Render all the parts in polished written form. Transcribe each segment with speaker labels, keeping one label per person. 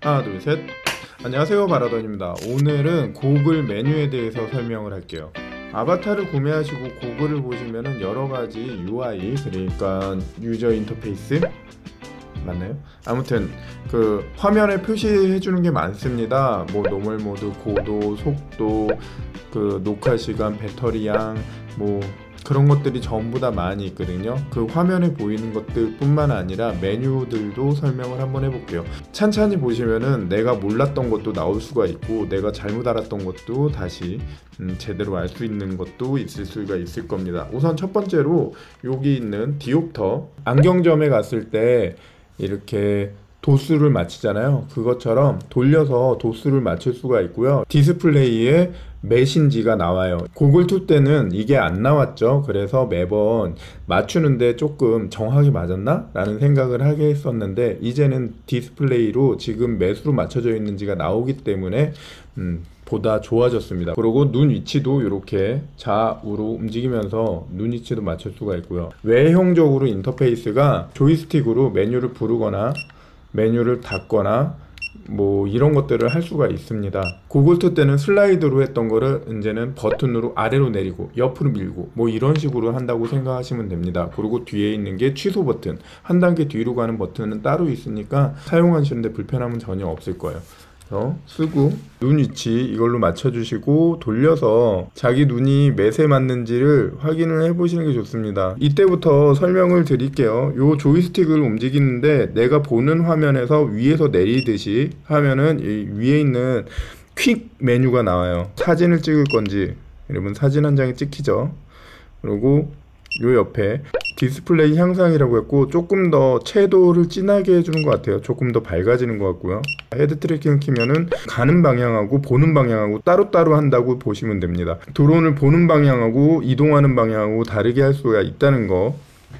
Speaker 1: 하나 둘 셋. 안녕하세요, 바라던입니다. 오늘은 고글 메뉴에 대해서 설명을 할게요. 아바타를 구매하시고 고글을 보시면은 여러가지 UI, 그러니까 유저 인터페이스 맞나요? 아무튼 그 화면에 표시해 주는 게 많습니다. 뭐 노멀 모드, 고도, 속도, 그 녹화 시간, 배터리양, 뭐 그런 것들이 전부 다 많이 있거든요. 그 화면에 보이는 것들 뿐만 아니라 메뉴들도 설명을 한번 해볼게요. 찬찬히 보시면은 내가 몰랐던 것도 나올 수가 있고, 내가 잘못 알았던 것도 다시 제대로 알 수 있는 것도 있을 수가 있을 겁니다. 우선 첫 번째로 여기 있는 디옵터, 안경점에 갔을 때 이렇게 도수를 맞추잖아요. 그것처럼 돌려서 도수를 맞출 수가 있고요. 디스플레이에 메신지가 나와요. 고글2 때는 이게 안 나왔죠. 그래서 매번 맞추는데 조금 정확히 맞았나? 라는 생각을 하게 했었는데, 이제는 디스플레이로 지금 몇으로 맞춰져 있는지가 나오기 때문에 보다 좋아졌습니다. 그리고 눈 위치도 이렇게 좌우로 움직이면서 눈 위치도 맞출 수가 있고요. 외형적으로 인터페이스가 조이스틱으로 메뉴를 부르거나 메뉴를 닫거나 뭐 이런 것들을 할 수가 있습니다. 고글2 때는 슬라이드로 했던 거를 이제는 버튼으로 아래로 내리고 옆으로 밀고 뭐 이런 식으로 한다고 생각하시면 됩니다. 그리고 뒤에 있는 게 취소 버튼, 한 단계 뒤로 가는 버튼은 따로 있으니까 사용하시는데 불편함은 전혀 없을 거예요. 쓰고 눈 위치 이걸로 맞춰주시고 돌려서 자기 눈이 몇에 맞는지를 확인을 해보시는 게 좋습니다. 이때부터 설명을 드릴게요. 요 조이스틱을 움직이는데 내가 보는 화면에서 위에서 내리듯이 하면은 이 위에 있는 퀵 메뉴가 나와요. 사진을 찍을 건지, 여러분 사진 한 장이 찍히죠. 그리고 요 옆에 디스플레이 향상이라고 했고, 조금 더 채도를 진하게 해주는 것 같아요. 조금 더 밝아지는 것 같고요. 헤드 트래킹을 키면은 가는 방향하고 보는 방향하고 따로따로 한다고 보시면 됩니다. 드론을 보는 방향하고 이동하는 방향하고 다르게 할 수가 있다는 거.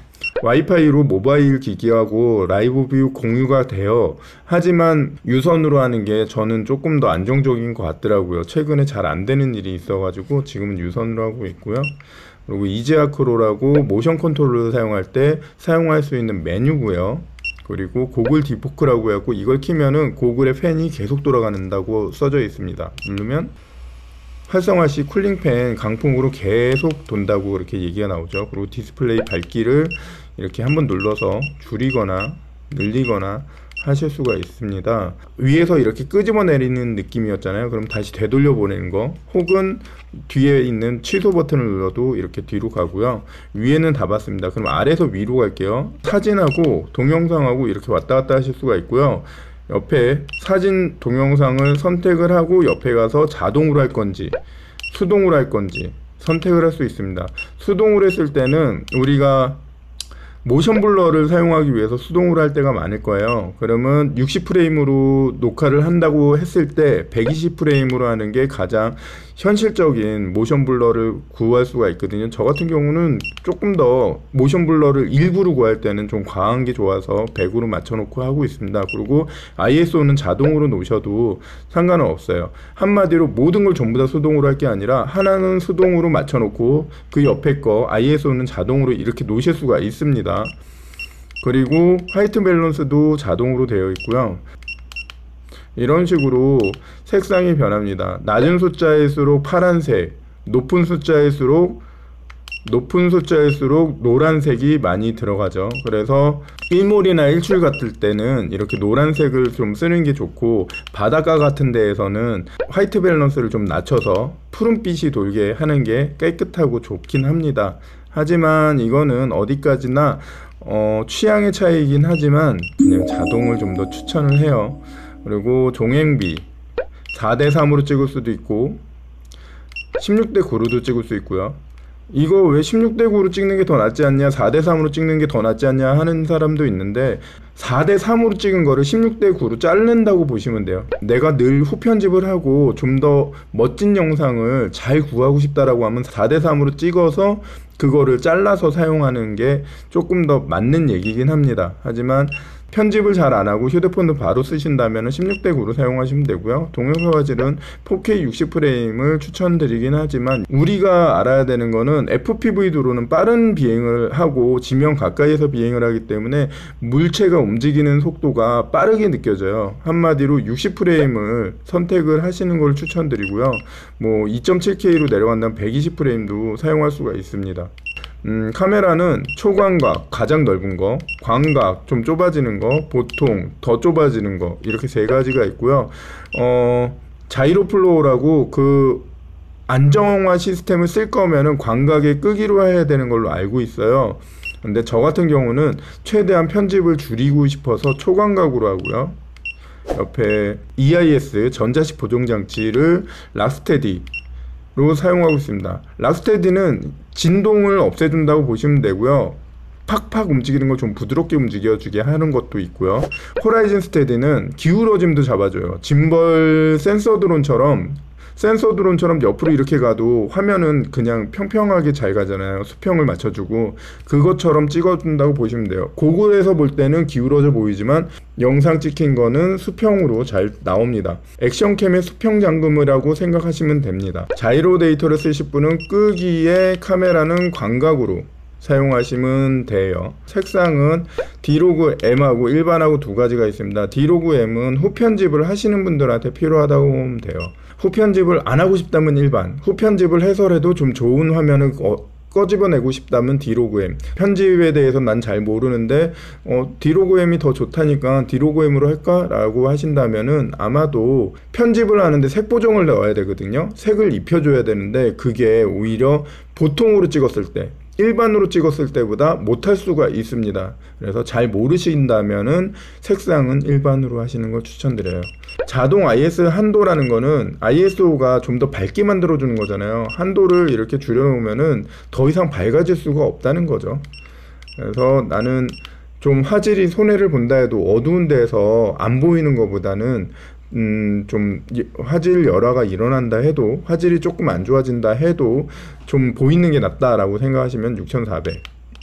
Speaker 1: 와이파이로 모바일 기기하고 라이브 뷰 공유가 돼요. 하지만 유선으로 하는 게 저는 조금 더 안정적인 것 같더라고요. 최근에 잘 안 되는 일이 있어가지고 지금은 유선으로 하고 있고요. 그리고 이지아크로라고 모션 컨트롤을 사용할 때 사용할 수 있는 메뉴고요. 그리고 고글 디포크라고 해갖고 이걸 키면은 고글의 팬이 계속 돌아간다고 써져 있습니다. 누르면 활성화 시 쿨링팬 강풍으로 계속 돈다고 그렇게 얘기가 나오죠. 그리고 디스플레이 밝기를 이렇게 한번 눌러서 줄이거나 늘리거나 하실 수가 있습니다. 위에서 이렇게 끄집어 내리는 느낌이었잖아요. 그럼 다시 되돌려 보내는 거, 혹은 뒤에 있는 취소 버튼을 눌러도 이렇게 뒤로 가고요. 위에는 다 봤습니다. 그럼 아래에서 위로 갈게요. 사진하고 동영상하고 이렇게 왔다 갔다 하실 수가 있고요. 옆에 사진 동영상을 선택을 하고 옆에 가서 자동으로 할 건지 수동으로 할 건지 선택을 할 수 있습니다. 수동으로 했을 때는 우리가 모션 블러를 사용하기 위해서 수동으로 할 때가 많을 거예요. 그러면 60프레임으로 녹화를 한다고 했을 때 120프레임으로 하는 게 가장 현실적인 모션 블러를 구할 수가 있거든요. 저 같은 경우는 조금 더 모션 블러를 일부러 구할 때는 좀 과한 게 좋아서 100으로 맞춰놓고 하고 있습니다. 그리고 ISO는 자동으로 놓으셔도 상관은 없어요. 한마디로 모든 걸 전부 다 수동으로 할 게 아니라 하나는 수동으로 맞춰놓고 그 옆에 거 ISO는 자동으로 이렇게 놓으실 수가 있습니다. 그리고 화이트 밸런스도 자동으로 되어 있고요. 이런 식으로 색상이 변합니다. 낮은 숫자일수록 파란색, 높은 숫자일수록 노란색이 많이 들어가죠. 그래서 일몰이나 일출 같을 때는 이렇게 노란색을 좀 쓰는 게 좋고, 바닷가 같은 데에서는 화이트 밸런스를 좀 낮춰서 푸른빛이 돌게 하는 게 깨끗하고 좋긴 합니다. 하지만 이거는 어디까지나 취향의 차이이긴 하지만 그냥 자동을 좀 더 추천을 해요. 그리고 종횡비 4:3으로 찍을 수도 있고 16:9로도 찍을 수 있고요. 이거 왜 16:9로 찍는 게 더 낫지 않냐, 4:3으로 찍는 게 더 낫지 않냐 하는 사람도 있는데, 4:3으로 찍은 거를 16:9로 자른다고 보시면 돼요. 내가 늘 후편집을 하고 좀 더 멋진 영상을 잘 구하고 싶다라고 하면 4:3으로 찍어서 그거를 잘라서 사용하는 게 조금 더 맞는 얘기긴 합니다. 하지만 편집을 잘 안하고 휴대폰도 바로 쓰신다면 16대 9로 사용하시면 되고요. 동영상 화질은 4K 60프레임을 추천드리긴 하지만 우리가 알아야 되는 거는 FPV 드론은 빠른 비행을 하고 지면 가까이에서 비행을 하기 때문에 물체가 움직이는 속도가 빠르게 느껴져요. 한마디로 60프레임을 선택을 하시는 걸 추천드리고요. 뭐 2.7K로 내려간다면 120프레임도 사용할 수가 있습니다. 카메라는 초광각, 가장 넓은 거, 광각, 좀 좁아지는 거, 보통, 더 좁아지는 거, 이렇게 세 가지가 있고요. 자이로 플로우라고 그 안정화 시스템을 쓸 거면은 광각의 끄기로 해야 되는 걸로 알고 있어요. 근데 저 같은 경우는 최대한 편집을 줄이고 싶어서 초광각으로 하고요. 옆에 EIS 전자식 보정장치를 락스테디 로 사용하고 있습니다. 락스테디는 진동을 없애준다고 보시면 되고요. 팍팍 움직이는 걸 좀 부드럽게 움직여주게 하는 것도 있고요. 호라이즌 스테디는 기울어짐도 잡아줘요. 짐벌 센서 드론처럼 옆으로 이렇게 가도 화면은 그냥 평평하게 잘 가잖아요. 수평을 맞춰주고 그것처럼 찍어준다고 보시면 돼요. 고글에서 볼 때는 기울어져 보이지만 영상 찍힌 거는 수평으로 잘 나옵니다. 액션캠의 수평 잠금이라고 생각하시면 됩니다. 자이로 데이터를 쓰실 분은 끄기에 카메라는 광각으로 사용하시면 돼요. 색상은 디로그 M하고 일반하고 두 가지가 있습니다. 디로그 M은 후편집을 하시는 분들한테 필요하다고 보면 돼요. 후편집을 안 하고 싶다면 일반, 후편집을 해서라도 좀 좋은 화면을 꺼집어내고 싶다면 디로그 M. 편집에 대해서 난 잘 모르는데 디로그 M이 더 좋다니까 디로그 M으로 할까? 라고 하신다면은 아마도 편집을 하는데 색 보정을 넣어야 되거든요. 색을 입혀줘야 되는데 그게 오히려 보통으로 찍었을 때 일반으로 찍었을 때보다 못할 수가 있습니다. 그래서 잘 모르신다면은 색상은 일반으로 하시는 걸 추천드려요. 자동 IS 한도라는 거는 ISO가 좀 더 밝게 만들어 주는 거잖아요. 한도를 이렇게 줄여 놓으면은 더 이상 밝아질 수가 없다는 거죠. 그래서 나는 좀 화질이 손해를 본다 해도 어두운 데서 안 보이는 것보다는 좀 화질 열화가 일어난다 해도 화질이 조금 안 좋아진다 해도 좀 보이는 게 낫다라고 생각하시면 6400.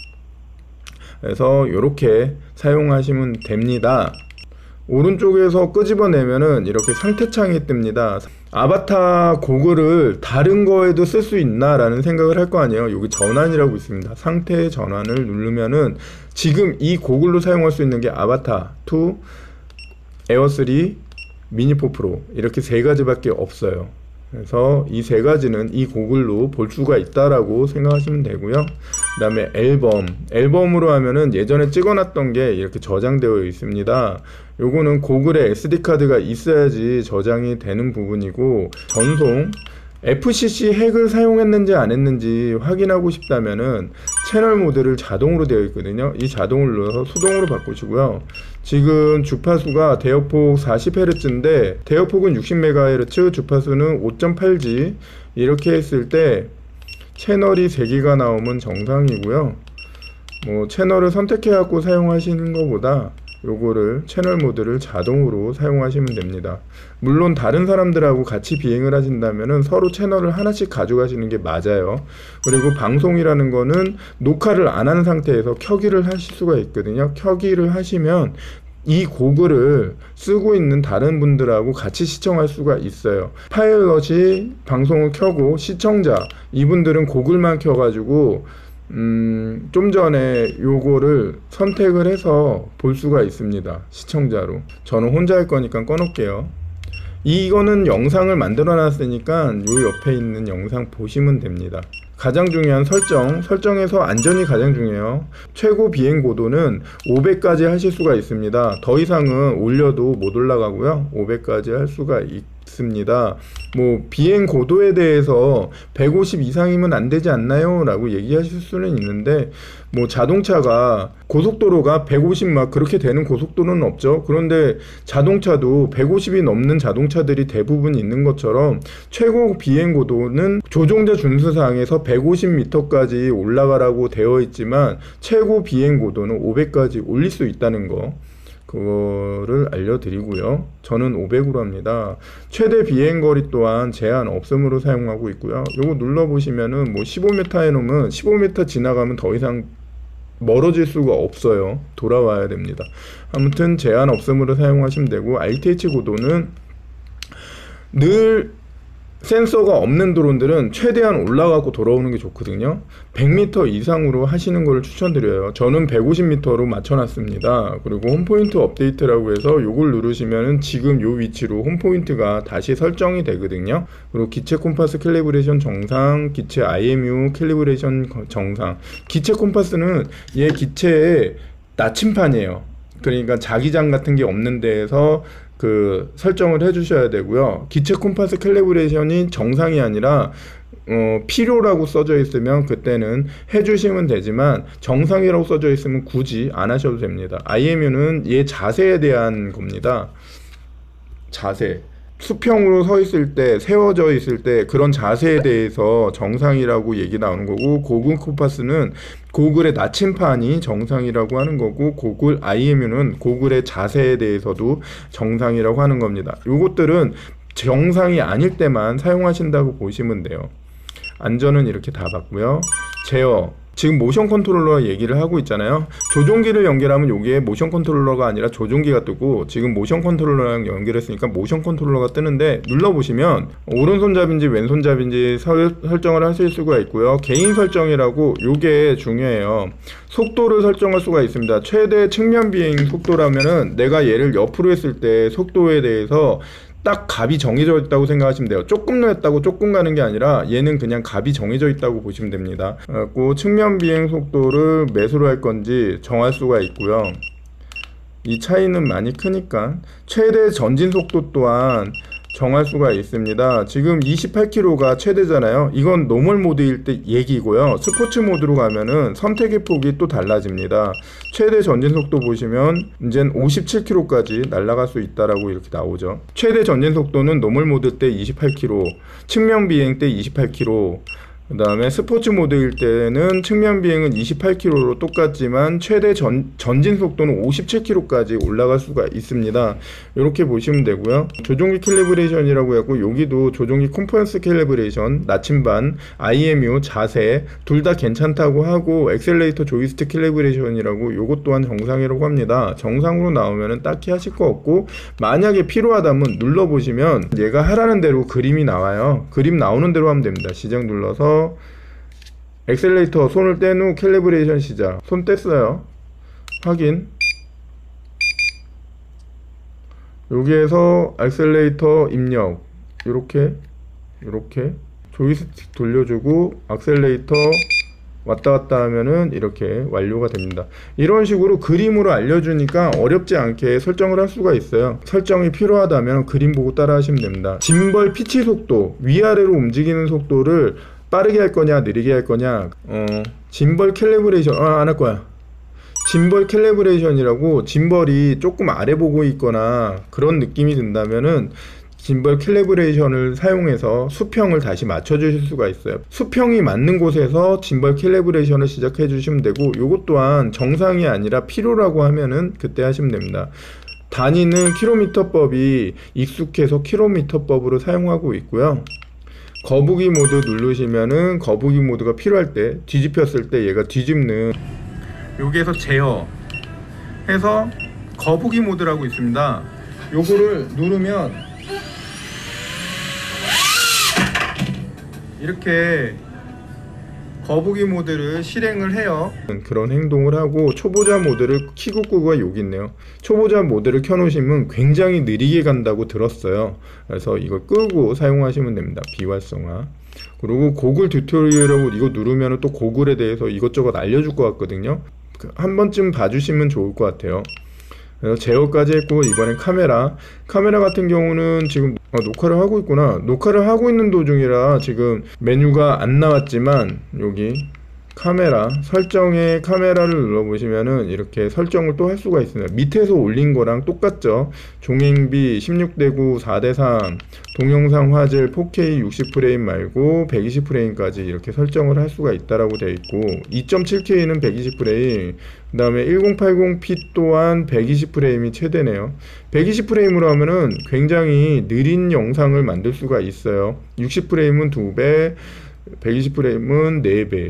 Speaker 1: 그래서 이렇게 사용하시면 됩니다. 오른쪽에서 끄집어내면은 이렇게 상태창이 뜹니다. 아바타 고글을 다른 거에도 쓸 수 있나 라는 생각을 할 거 아니에요. 여기 전환이라고 있습니다. 상태 전환을 누르면은 지금 이 고글로 사용할 수 있는 게 아바타 2, 에어 3, 미니 4 프로 이렇게 세 가지밖에 없어요. 그래서 이 세 가지는 이 고글로 볼 수가 있다라고 생각하시면 되고요. 그 다음에 앨범으로 하면은 예전에 찍어놨던 게 이렇게 저장되어 있습니다. 요거는 고글에 SD카드가 있어야지 저장이 되는 부분이고, 전송 FCC 핵을 사용했는지 안 했는지 확인하고 싶다면은 채널 모드를 자동으로 되어 있거든요. 이 자동을 눌러서 수동으로 바꾸시고요. 지금 주파수가 대역폭 40Hz인데 대역폭은 60MHz, 주파수는 5.8G 이렇게 했을 때 채널이 3개가 나오면 정상이고요. 뭐 채널을 선택해 갖고 사용하시는 것보다 요거를 채널 모드를 자동으로 사용하시면 됩니다. 물론 다른 사람들하고 같이 비행을 하신다면은 서로 채널을 하나씩 가져가시는 게 맞아요. 그리고 방송이라는 거는 녹화를 안 한 상태에서 켜기를 하실 수가 있거든요. 켜기를 하시면 이 고글을 쓰고 있는 다른 분들하고 같이 시청할 수가 있어요. 파일럿이 방송을 켜고 시청자 이분들은 고글만 켜가지고 좀 전에 요거를 선택을 해서 볼 수가 있습니다. 시청자로. 저는 혼자 할 거니까 꺼놓을게요. 이거는 영상을 만들어 놨으니까 요 옆에 있는 영상 보시면 됩니다. 가장 중요한 설정에서 안전이 가장 중요해요. 최고 비행 고도는 500까지 하실 수가 있습니다. 더 이상은 올려도 못 올라가고요. 500까지 할 수가 있습니다. 뭐 비행 고도에 대해서 150 이상이면 안 되지 않나요? 라고 얘기하실 수는 있는데, 뭐 자동차가 고속도로가 150 막 그렇게 되는 고속도로는 없죠. 그런데 자동차도 150이 넘는 자동차들이 대부분 있는 것처럼 최고 비행 고도는 조종자 준수사항에서 150m까지 올라가라고 되어 있지만 최고 비행 고도는 500까지 올릴 수 있다는 거, 그거를 알려드리고요. 저는 500으로 합니다. 최대 비행거리 또한 제한 없음으로 사용하고 있고요. 요거 눌러보시면은 뭐 15m 해놓으면 15m 지나가면 더 이상 멀어질 수가 없어요. 돌아와야 됩니다. 아무튼 제한 없음으로 사용하시면 되고, RTH 고도는 늘 센서가 없는 드론들은 최대한 올라가고 돌아오는 게 좋거든요. 100m 이상으로 하시는 거를 추천드려요. 저는 150m로 맞춰놨습니다. 그리고 홈포인트 업데이트라고 해서 요걸 누르시면은 지금 요 위치로 홈포인트가 다시 설정이 되거든요. 그리고 기체 콤파스 캘리브레이션 정상, 기체 IMU 캘리브레이션 정상. 기체 콤파스는 얘 기체의 나침판이에요. 그러니까 자기장 같은 게 없는 데에서 그 설정을 해주셔야 되고요. 기체 콤파스 캘리브레이션이 정상이 아니라 필요라고 써져 있으면 그때는 해주시면 되지만, 정상이라고 써져 있으면 굳이 안 하셔도 됩니다. IMU는 얘 자세에 대한 겁니다. 자세. 수평으로 서 있을 때, 세워져 있을 때 그런 자세에 대해서 정상이라고 얘기 나오는 거고, 고글 콤파스는 고글의 나침판이 정상이라고 하는 거고, 고글 IMU는 고글의 자세에 대해서도 정상이라고 하는 겁니다. 요것들은 정상이 아닐 때만 사용하신다고 보시면 돼요. 안전은 이렇게 다 봤고요. 제어. 지금 모션 컨트롤러 얘기를 하고 있잖아요. 조종기를 연결하면 요게 모션 컨트롤러가 아니라 조종기가 뜨고, 지금 모션 컨트롤러랑 연결했으니까 모션 컨트롤러가 뜨는데, 눌러보시면 오른손잡인지 왼손잡인지 설정을 하실 수가 있고요. 개인 설정이라고, 요게 중요해요. 속도를 설정할 수가 있습니다. 최대 측면 비행 속도라면은 내가 얘를 옆으로 했을 때 속도에 대해서 딱 값이 정해져 있다고 생각하시면 돼요. 조금 넣었다고 조금 가는 게 아니라 얘는 그냥 값이 정해져 있다고 보시면 됩니다. 그리고 측면 비행 속도를 몇으로 할 건지 정할 수가 있고요. 이 차이는 많이 크니까 최대 전진 속도 또한 정할 수가 있습니다. 지금 28km가 최대잖아요. 이건 노멀 모드일 때 얘기고요. 스포츠 모드로 가면은 선택의 폭이 또 달라집니다. 최대 전진 속도 보시면 이젠 57km까지 날아갈 수 있다라고 이렇게 나오죠. 최대 전진 속도는 노멀 모드 때 28km, 측면 비행 때 28km, 그 다음에 스포츠 모드일 때는 측면 비행은 28km로 똑같지만 최대 전진 속도는 57km까지 올라갈 수가 있습니다. 이렇게 보시면 되고요. 조종기 캘리브레이션이라고 하고, 여기도 조종기 콤퍼런스 캘리브레이션, 나침반, IMU, 자세 둘 다 괜찮다고 하고, 엑셀레이터 조이스틱 캘리브레이션이라고, 요것 또한 정상이라고 합니다. 정상으로 나오면은 딱히 하실 거 없고, 만약에 필요하다면 눌러보시면 얘가 하라는 대로 그림이 나와요. 그림 나오는 대로 하면 됩니다. 시작 눌러서 엑셀레이터 손을 뗀 후 캘리브레이션 시작. 손 뗐어요. 확인. 여기에서 엑셀레이터 입력. 요렇게 조이스틱 돌려주고 악셀레이터 왔다 갔다 하면은 이렇게 완료가 됩니다. 이런 식으로 그림으로 알려주니까 어렵지 않게 설정을 할 수가 있어요. 설정이 필요하다면 그림 보고 따라 하시면 됩니다. 짐벌 피치 속도, 위아래로 움직이는 속도를 빠르게 할 거냐 느리게 할 거냐, 짐벌 캘리브레이션 안 할 거야. 짐벌 캘리브레이션이라고, 짐벌이 조금 아래 보고 있거나 그런 느낌이 든다면은 짐벌 캘리브레이션을 사용해서 수평을 다시 맞춰 주실 수가 있어요. 수평이 맞는 곳에서 짐벌 캘리브레이션을 시작해 주시면 되고, 요것 또한 정상이 아니라 필요라고 하면은 그때 하시면 됩니다. 단위는 킬로미터법이 익숙해서 킬로미터법으로 사용하고 있고요. 거북이 모드 누르시면은 거북이 모드가 필요할 때, 뒤집혔을 때 얘가 뒤집는, 여기에서 제어 해서 거북이 모드라고 있습니다. 요거를 누르면 이렇게 거북이 모드를 실행을 해요. 그런 행동을 하고, 초보자 모드를 키고 끄고가 여기 있네요. 초보자 모드를 켜놓으시면 굉장히 느리게 간다고 들었어요. 그래서 이걸 끄고 사용하시면 됩니다. 비활성화. 그리고 고글 튜토리얼하고 이거 누르면 또 고글에 대해서 이것저것 알려줄 것 같거든요. 한 번쯤 봐주시면 좋을 것 같아요. 그래서 제어까지 했고, 이번엔 카메라 같은 경우는 지금 녹화를 하고 있구나. 녹화를 하고 있는 도중이라 지금 메뉴가 안 나왔지만, 여기 카메라 설정에 카메라를 눌러보시면은 이렇게 설정을 또 할 수가 있습니다. 밑에서 올린 거랑 똑같죠. 종횡비 16:9 4:3, 동영상 화질 4K 60프레임 말고 120프레임까지 이렇게 설정을 할 수가 있다라고 되어 있고, 2.7K는 120프레임, 그 다음에 1080p 또한 120프레임이 최대네요. 120프레임으로 하면은 굉장히 느린 영상을 만들 수가 있어요. 60프레임은 2배, 120프레임은 4배.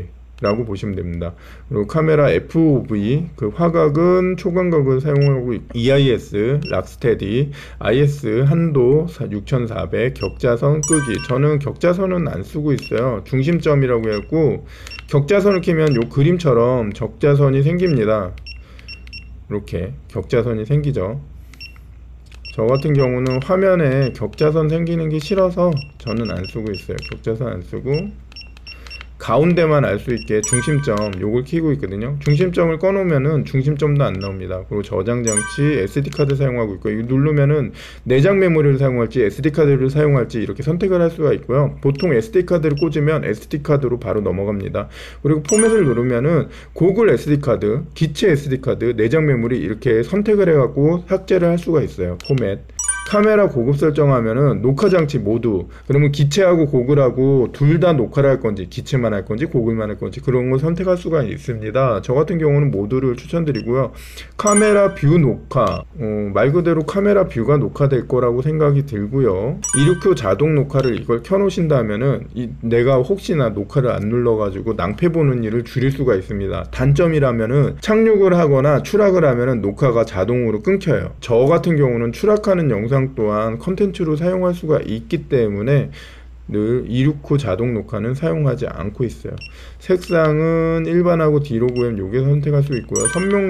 Speaker 1: 라고 보시면 됩니다. 그리고 카메라 FOV 그 화각은 초광각을 사용하고 EIS, 락스테디, IS 한도 6400, 격자선 끄기. 저는 격자선은 안 쓰고 있어요. 중심점이라고 해갖고 격자선을 켜면 요 그림처럼 적자선이 생깁니다. 이렇게 격자선이 생기죠. 저 같은 경우는 화면에 격자선 생기는 게 싫어서 저는 안 쓰고 있어요. 격자선 안 쓰고 가운데만 알 수 있게 중심점 요걸 켜고 있거든요. 중심점을 꺼놓으면은 중심점도 안 나옵니다. 그리고 저장 장치 SD카드 사용하고 있고, 이거 누르면은 내장 메모리를 사용할지 SD카드를 사용할지 이렇게 선택을 할 수가 있고요. 보통 SD카드를 꽂으면 SD카드로 바로 넘어갑니다. 그리고 포맷을 누르면은 고글 SD카드, 기체 SD카드, 내장 메모리 이렇게 선택을 해갖고 삭제를 할 수가 있어요. 포맷. 카메라 고급 설정하면은 녹화 장치 모두, 그러면 기체하고 고글하고 둘 다 녹화를 할 건지 기체만 할 건지 고글만 할 건지 그런 걸 선택할 수가 있습니다. 저 같은 경우는 모두를 추천드리고요. 카메라 뷰 녹화, 말 그대로 카메라 뷰가 녹화될 거라고 생각이 들고요. 269 자동 녹화를 이걸 켜놓으신다면은 내가 혹시나 녹화를 안 눌러가지고 낭패 보는 일을 줄일 수가 있습니다. 단점이라면은 착륙을 하거나 추락을 하면은 녹화가 자동으로 끊겨요. 저 같은 경우는 추락하는 영상 또한 컨텐츠로 사용할 수가 있기 때문에 늘 269 자동 녹화는 사용하지 않고 있어요. 색상은 일반하고 디로그램 요게 선택할 수 있고요.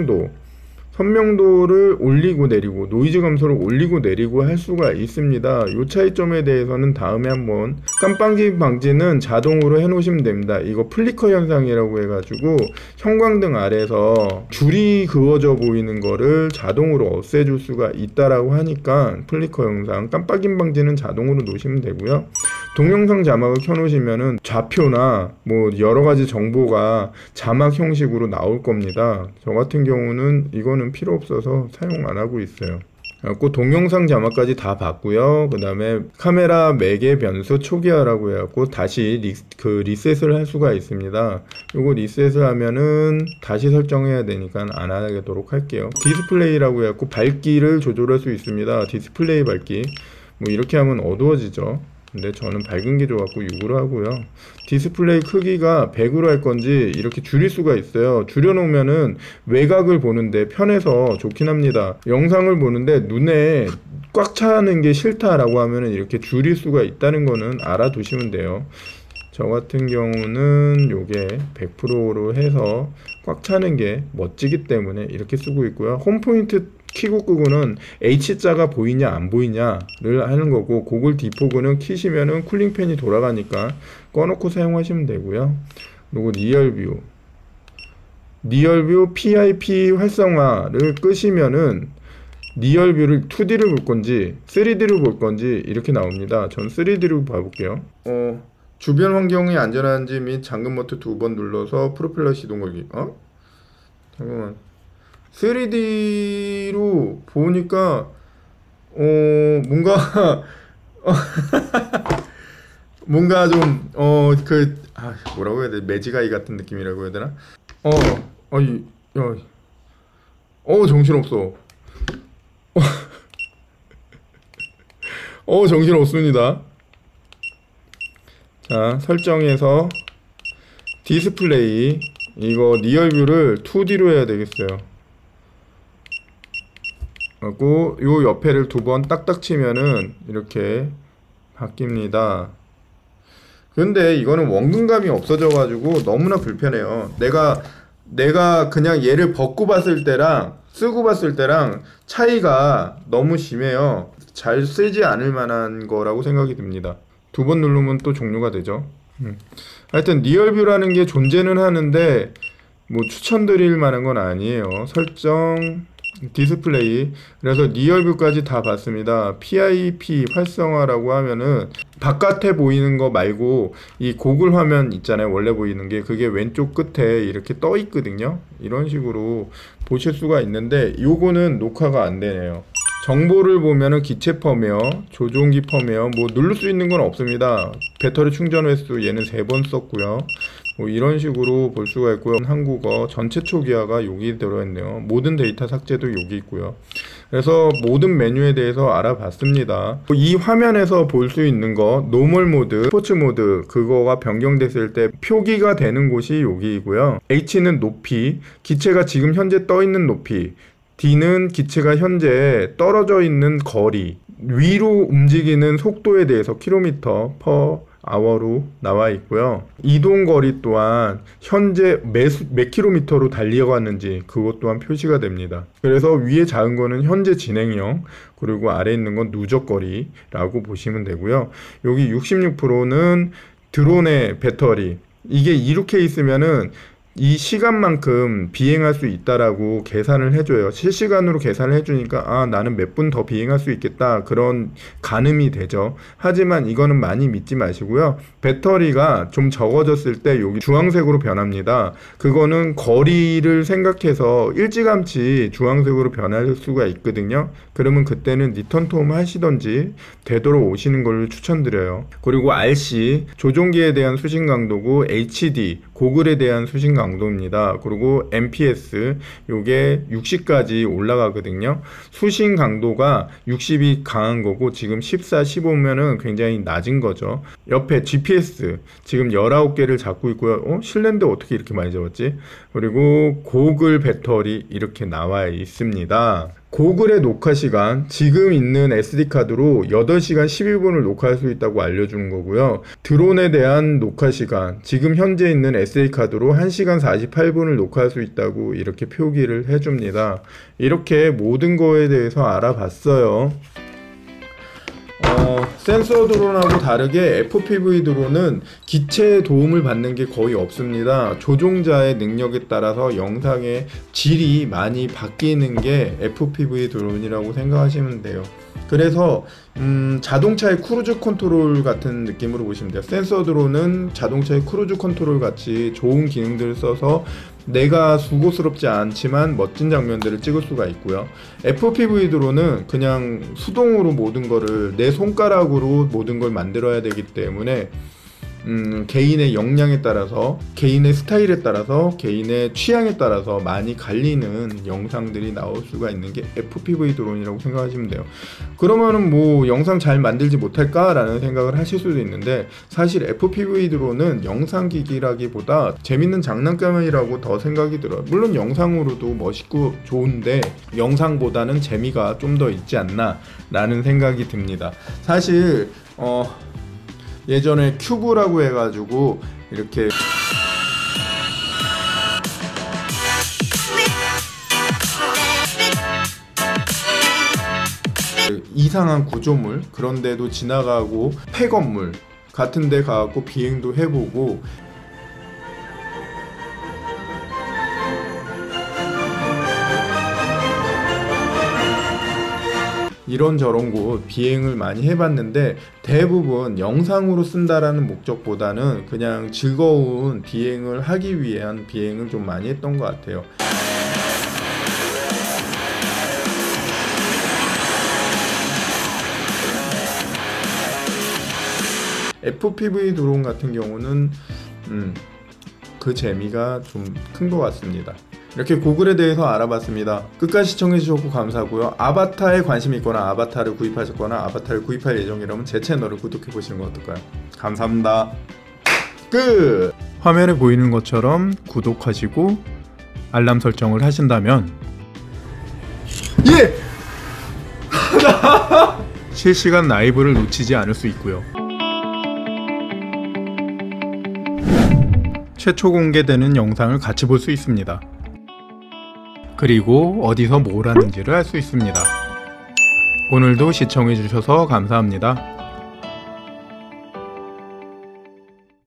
Speaker 1: 선명도를 올리고 내리고 노이즈 감소를 올리고 내리고 할 수가 있습니다. 이 차이점에 대해서는 다음에 한번, 깜빡이 방지는 자동으로 해 놓으시면 됩니다. 이거 플리커 현상이라고 해가지고 형광등 아래에서 줄이 그어져 보이는 거를 자동으로 없애줄 수가 있다라고 하니까 플리커 현상, 깜빡이 방지는 자동으로 놓으시면 되고요. 동영상 자막을 켜놓으시면은 좌표나 뭐 여러가지 정보가 자막 형식으로 나올 겁니다. 저 같은 경우는 이거는 필요 없어서 사용 안 하고 있어요. 그리고 동영상 자막까지 다 봤고요. 그 다음에 카메라 매개 변수 초기화라고 해갖고 다시 리셋을 할 수가 있습니다. 요거 리셋을 하면은 다시 설정해야 되니까 안 하도록 할게요. 디스플레이라고 해갖고 밝기를 조절할 수 있습니다. 디스플레이 밝기 뭐 이렇게 하면 어두워지죠. 근데 저는 밝은 게 좋았고 6으로 하고요. 디스플레이 크기가 100으로 할 건지 이렇게 줄일 수가 있어요. 줄여놓으면은 외곽을 보는데 편해서 좋긴 합니다. 영상을 보는데 눈에 꽉 차는 게 싫다라고 하면은 이렇게 줄일 수가 있다는 거는 알아두시면 돼요. 저 같은 경우는 요게 100%로 해서 꽉 차는 게 멋지기 때문에 이렇게 쓰고 있고요. 홈포인트 키고 끄고는 H자가 보이냐 안 보이냐를 하는 거고, 고글 디포그는 키시면은 쿨링팬이 돌아가니까 꺼놓고 사용하시면 되고요. 그리고 리얼뷰 PIP 활성화를 끄시면은 리얼뷰를 2D를 볼 건지 3D를 볼 건지 이렇게 나옵니다. 전 3D로 봐볼게요. 주변 환경이 안전한지 및 잠금 버튼 2번 눌러서 프로펠러 시동 걸기. 잠깐만. 3D로 보니까 뭔가 뭔가 좀 뭐라고 해야 돼? 매지가이 같은 느낌이라고 해야 되나? 정신없어. 정신없습니다. 자, 설정에서 디스플레이 이거 리얼뷰를 2D로 해야 되겠어요. 하고 요 옆에를 2번 딱딱 치면은 이렇게 바뀝니다. 근데 이거는 원근감이 없어져 가지고 너무나 불편해요. 내가 그냥 얘를 벗고 봤을 때랑 쓰고 봤을 때랑 차이가 너무 심해요. 잘 쓰지 않을 만한 거라고 생각이 듭니다. 2번 누르면 또 종료가 되죠. 하여튼 리얼뷰라는 게 존재는 하는데 뭐 추천드릴 만한 건 아니에요. 설정, 디스플레이, 그래서 리얼뷰까지 다 봤습니다. PIP 활성화라고 하면은 바깥에 보이는 거 말고 이 고글 화면 있잖아요. 원래 보이는 게 그게 왼쪽 끝에 이렇게 떠 있거든요. 이런 식으로 보실 수가 있는데 요거는 녹화가 안 되네요. 정보를 보면은 기체 펌웨어, 조종기 펌웨어 뭐 누를 수 있는 건 없습니다. 배터리 충전 횟수 얘는 3번 썼고요. 뭐 이런 식으로 볼 수가 있고요. 한국어 전체 초기화가 여기 들어있네요. 모든 데이터 삭제도 여기 있고요. 그래서 모든 메뉴에 대해서 알아봤습니다. 이 화면에서 볼 수 있는 거 노멀 모드, 스포츠 모드 그거가 변경됐을 때 표기가 되는 곳이 여기이고요. H는 높이, 기체가 지금 현재 떠 있는 높이, D는 기체가 현재 떨어져 있는 거리, 위로 움직이는 속도에 대해서 킬로미터 퍼 아워로 나와 있고요. 이동 거리 또한 현재 몇 킬로미터로 달려갔는지 그것 또한 표시가 됩니다. 그래서 위에 작은 거는 현재 진행형, 그리고 아래 있는 건 누적 거리라고 보시면 되고요. 여기 66%는 드론의 배터리, 이게 이렇게 있으면은 이 시간만큼 비행할 수 있다라고 계산을 해줘요. 실시간으로 계산을 해주니까 아, 나는 몇 분 더 비행할 수 있겠다, 그런 가늠이 되죠. 하지만 이거는 많이 믿지 마시고요. 배터리가 좀 적어졌을 때 여기 주황색으로 변합니다. 그거는 거리를 생각해서 일찌감치 주황색으로 변할 수가 있거든요. 그러면 그때는 리턴 톰 하시던지 되도록 오시는 걸 추천드려요. 그리고 RC 조종기에 대한 수신 강도고, HD 고글에 대한 수신 강도입니다. 그리고 MPS 요게 60까지 올라가거든요. 수신 강도가 60이 강한 거고, 지금 14, 15면은 굉장히 낮은 거죠. 옆에 GPS 지금 19개를 잡고 있고요. 실내인데 어떻게 이렇게 많이 잡았지? 그리고 고글 배터리 이렇게 나와 있습니다. 고글의 녹화 시간, 지금 있는 SD카드로 8시간 11분을 녹화할 수 있다고 알려주는 거고요. 드론에 대한 녹화 시간, 지금 현재 있는 SD카드로 1시간 48분을 녹화할 수 있다고 이렇게 표기를 해줍니다. 이렇게 모든 거에 대해서 알아봤어요. 센서 드론하고 다르게 FPV 드론은 기체의 도움을 받는 게 거의 없습니다. 조종자의 능력에 따라서 영상의 질이 많이 바뀌는 게 FPV 드론이라고 생각하시면 돼요. 그래서 자동차의 크루즈 컨트롤 같은 느낌으로 보시면 돼요. 센서 드론은 자동차의 크루즈 컨트롤 같이 좋은 기능들을 써서 내가 수고스럽지 않지만 멋진 장면들을 찍을 수가 있고요. FPV 드론은 그냥 수동으로 모든 거를 내 손가락으로 모든 걸 만들어야 되기 때문에 개인의 역량에 따라서, 개인의 스타일에 따라서, 개인의 취향에 따라서 많이 갈리는 영상들이 나올 수가 있는 게 FPV 드론이라고 생각하시면 돼요. 그러면은 뭐 영상 잘 만들지 못할까? 라는 생각을 하실 수도 있는데, 사실 FPV 드론은 영상기기라기보다 재밌는 장난감이라고 더 생각이 들어요. 물론 영상으로도 멋있고 좋은데 영상보다는 재미가 좀 더 있지 않나 라는 생각이 듭니다. 사실 예전에 큐브라고 해가지고 이렇게 이상한 구조물, 그런데도 지나가고 폐건물 같은 데 가갖고 비행도 해보고, 이런저런 곳 비행을 많이 해봤는데 대부분 영상으로 쓴다라는 목적보다는 그냥 즐거운 비행을 하기 위한 비행을 좀 많이 했던 것 같아요. FPV 드론 같은 경우는 그 재미가 좀 큰 것 같습니다. 이렇게 고글에 대해서 알아봤습니다. 끝까지 시청해주셔서 감사하고요. 아바타에 관심이 있거나 아바타를 구입하셨거나 아바타를 구입할 예정이라면 제 채널을 구독해보시는 건 어떨까요? 감사합니다. 끝! 화면에 보이는 것처럼 구독하시고 알람 설정을 하신다면 예! 실시간 라이브를 놓치지 않을 수 있고요. 최초 공개되는 영상을 같이 볼 수 있습니다. 그리고 어디서 뭘 하는지를 알 수 있습니다. 오늘도 시청해주셔서 감사합니다.